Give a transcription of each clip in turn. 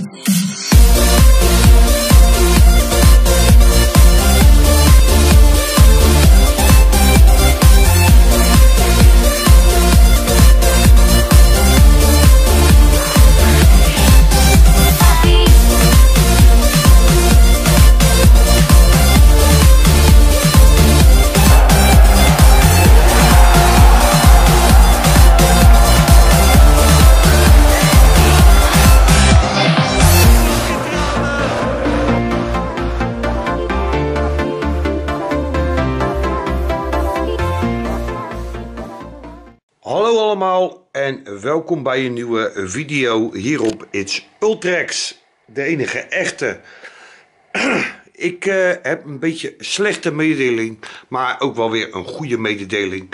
Hallo allemaal en welkom bij een nieuwe video hier op It's Ultrex, de enige echte. Ik heb een beetje slechte mededeling, maar ook wel weer een goede mededeling.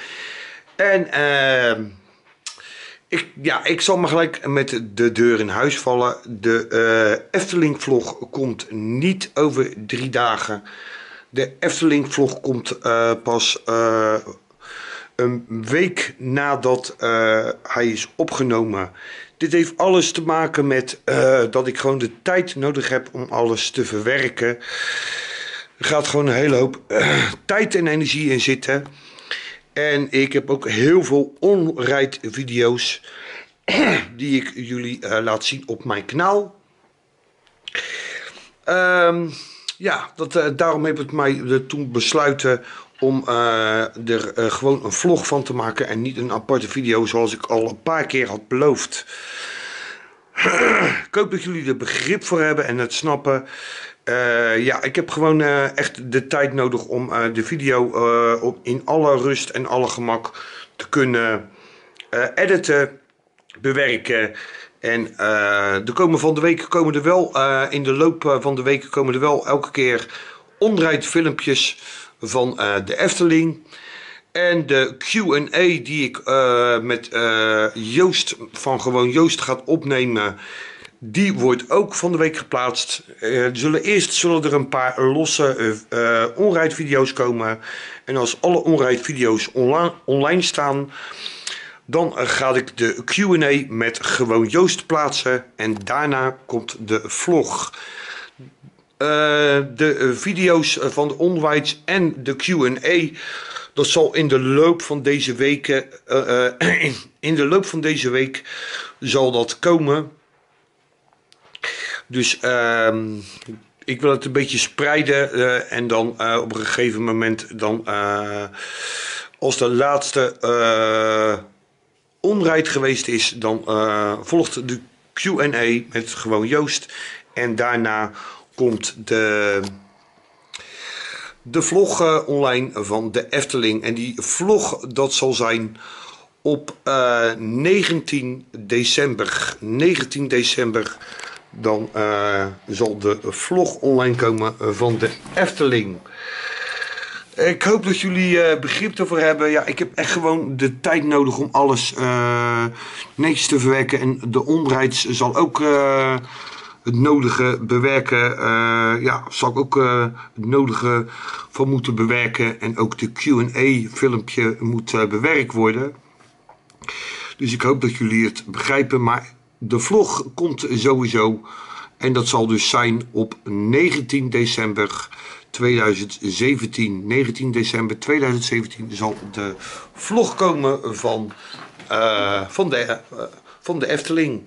En ik zal maar gelijk met de deur in huis vallen. De Efteling vlog komt niet over 3 dagen. De Efteling vlog komt pas een week nadat hij is opgenomen. Dit heeft alles te maken met dat ik gewoon de tijd nodig heb om alles te verwerken. Er gaat gewoon een hele hoop tijd en energie in zitten. En ik heb ook heel veel onrijd video's die ik jullie laat zien op mijn kanaal. Daarom heb ik mij toen besluiten om er gewoon een vlog van te maken en niet een aparte video zoals ik al een paar keer had beloofd. Ik hoop dat jullie er begrip voor hebben en het snappen. Ik heb gewoon echt de tijd nodig om de video in alle rust en alle gemak te kunnen editen, bewerken. En in de loop van de week komen er wel elke keer onrijd filmpjes van de Efteling. En de Q&A die ik met Joost van Gewoon Joost gaat opnemen, die wordt ook van de week geplaatst. Eerst zullen er een paar losse onrijd video's komen. En als alle onrijd video's online staan, dan ga ik de Q&A met Gewoon Joost plaatsen. En daarna komt de vlog. De video's van de onrijd en de Q&A, dat zal in de loop van deze weken, zal dat komen. Dus ik wil het een beetje spreiden en dan op een gegeven moment dan als de laatste onrijd geweest is, dan volgt de Q&A met Gewoon Joost en daarna komt de vlog online van de Efteling. En die vlog, dat zal zijn op 19 december. 19 december, dan zal de vlog online komen van de Efteling. Ik hoop dat jullie begrip ervoor hebben. Ja, ik heb echt gewoon de tijd nodig om alles netjes te verwerken. En de onrijd zal ook het nodige bewerken. Zal ik ook het nodige van moeten bewerken. En ook de Q&A filmpje moet bewerkt worden. Dus ik hoop dat jullie het begrijpen. Maar de vlog komt sowieso. En dat zal dus zijn op 19 december 2017. 19 december 2017 zal de vlog komen van de Efteling.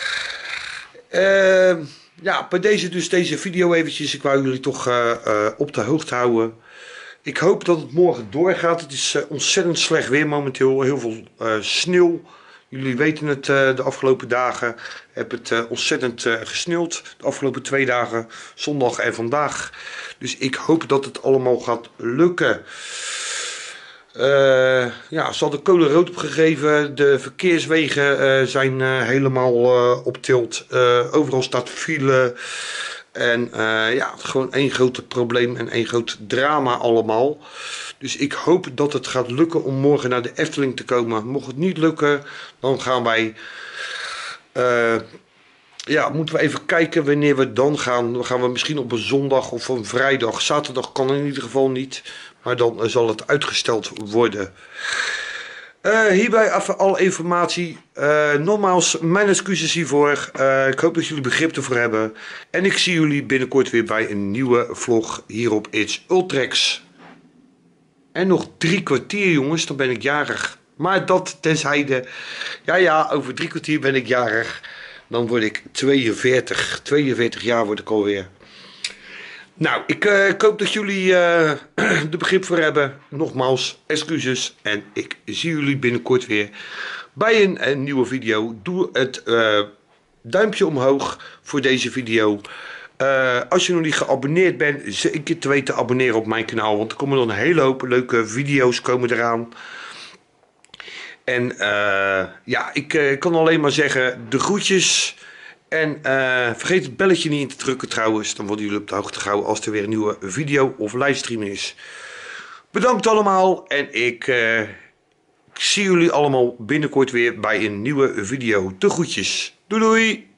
Bij deze video eventjes. Ik wou jullie toch op de hoogte houden. Ik hoop dat het morgen doorgaat. Het is ontzettend slecht weer momenteel. Heel veel sneeuw. Jullie weten het, de afgelopen dagen heb het ontzettend gesneeuwd. De afgelopen 2 dagen, zondag en vandaag. Dus ik hoop dat het allemaal gaat lukken. Ze hadden code rood opgegeven. De verkeerswegen zijn helemaal op tilt. Overal staat file. En gewoon één groot probleem en één groot drama allemaal. Dus ik hoop dat het gaat lukken om morgen naar de Efteling te komen. Mocht het niet lukken, dan gaan wij... moeten we even kijken wanneer we dan gaan. Dan gaan we misschien op een zondag of een vrijdag. Zaterdag kan in ieder geval niet. Maar dan zal het uitgesteld worden. Hierbij even alle informatie. Nogmaals, mijn excuses hiervoor. Ik hoop dat jullie begrip ervoor hebben. En ik zie jullie binnenkort weer bij een nieuwe vlog hier op It's Ultrex. En nog 3 kwartier, jongens, dan ben ik jarig. Maar dat tenzijde. Ja, over 3 kwartier ben ik jarig. Dan word ik 42. 42 jaar word ik alweer. Nou, ik hoop dat jullie er begrip voor hebben. Nogmaals, excuses. En ik zie jullie binnenkort weer bij een nieuwe video. Doe het duimpje omhoog voor deze video. Als je nog niet geabonneerd bent, zeker te weten abonneren op mijn kanaal. Want er komen nog een hele hoop leuke video's komen eraan. En ja, ik kan alleen maar zeggen, de groetjes. En vergeet het belletje niet in te drukken trouwens. Dan worden jullie op de hoogte gehouden als er weer een nieuwe video of livestream is. Bedankt allemaal. En ik zie jullie allemaal binnenkort weer bij een nieuwe video. De groetjes. Doei doei.